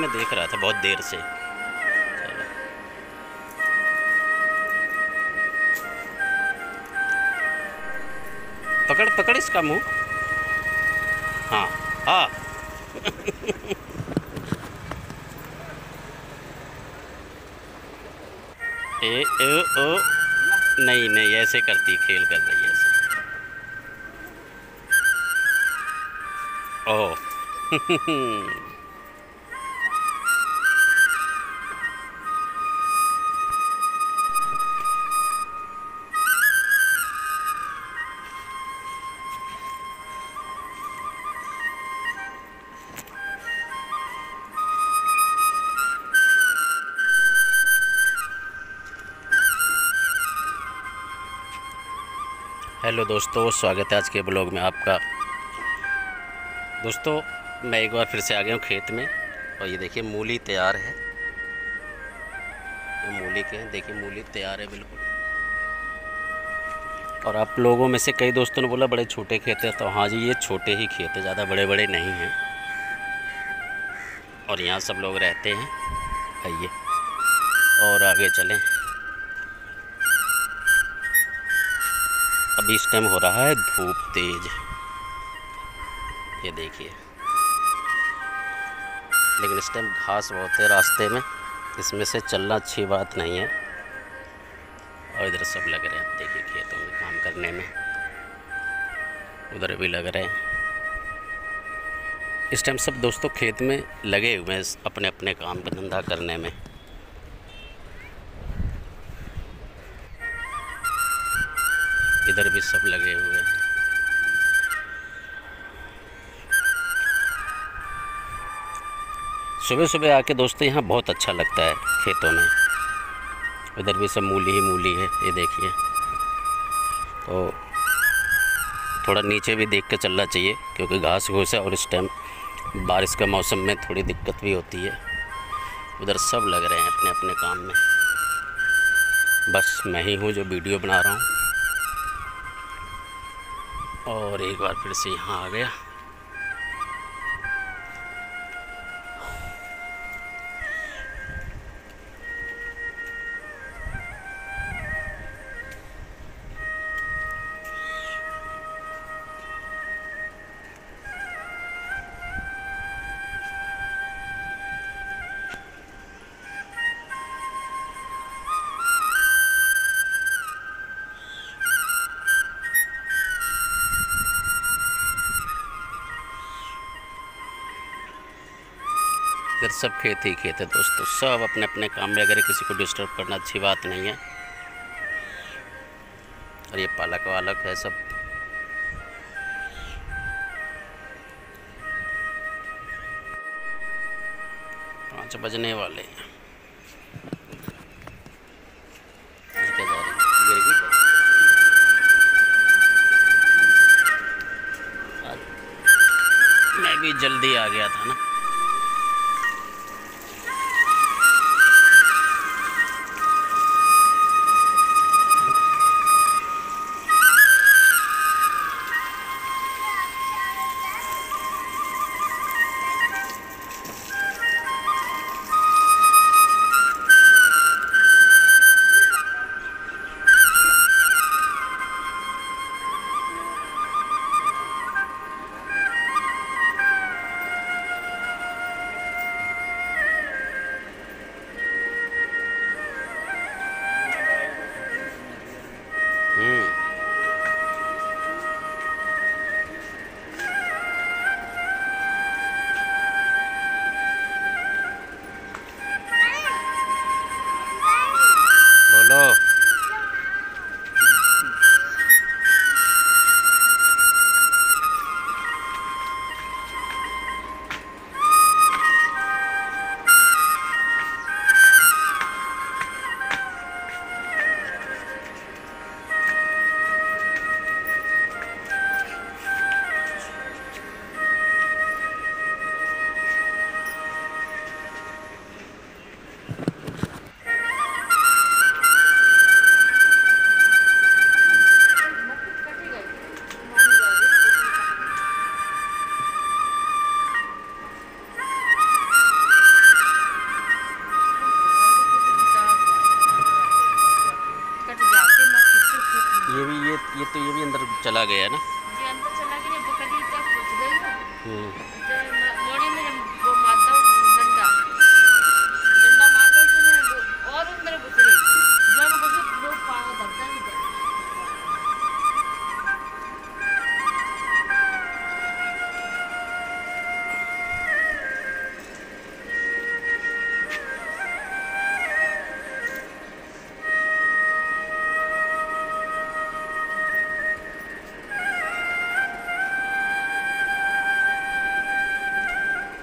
मैं देख रहा था बहुत देर से। चलो पकड़ पकड़ इसका मुंह। हाँ हाँ। ए ए ओ। नहीं नहीं, ऐसे करती, खेल कर रही है ऐसे। ओह। हेलो दोस्तों, स्वागत है आज के ब्लॉग में आपका। दोस्तों मैं एक बार फिर से आ गया हूँ खेत में, और ये देखिए मूली तैयार है। ये मूली के हैं, देखिए मूली तैयार है बिल्कुल। और आप लोगों में से कई दोस्तों ने बोला बड़े छोटे खेत हैं, तो हाँ जी ये छोटे ही खेत हैं, ज़्यादा बड़े बड़े नहीं हैं। और यहाँ सब लोग रहते हैं। आइए और आगे चलें। अभी इस टाइम हो रहा है धूप तेज, ये देखिए। लेकिन इस टाइम घास बहुत है रास्ते में, इसमें से चलना अच्छी बात नहीं है। और इधर सब लग रहे हैं, देखिए खेतों में काम करने में, उधर भी लग रहे हैं। इस टाइम सब दोस्तों खेत में लगे हुए हैं अपने अपने काम का धंधा करने में। इधर भी सब लगे हुए हैं। सुबह सुबह आके दोस्तों यहाँ बहुत अच्छा लगता है खेतों में। इधर भी सब मूली ही मूली है, ये देखिए। तो थोड़ा नीचे भी देख के चलना चाहिए, क्योंकि घास घूस है और इस टाइम बारिश का मौसम में थोड़ी दिक्कत भी होती है। उधर सब लग रहे हैं अपने अपने काम में, बस मैं ही हूँ जो वीडियो बना रहा हूँ। और एक बार फिर से यहाँ आ गया। इधर सब खेत ही खेत है दोस्तों, सब अपने अपने काम में, अगर किसी को डिस्टर्ब करना अच्छी बात नहीं है। और ये पालक वालक है सब। 5 बजने वाले हैं। गिर जा रही, गिर गई क्या? मैं भी जल्दी आ गया था ना। तो ये भी अंदर चला गया ना। ये अंदर चला गया, बकरी तक घुस गई ना। हम्म। मोड़ी में वो मारता हूँ डंडा, डंडा मारता हूँ तो वो और अंदर घुस गई। जब घुसे लोग पाँव धरता है इधर।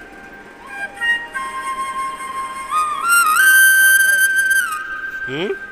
हम्म।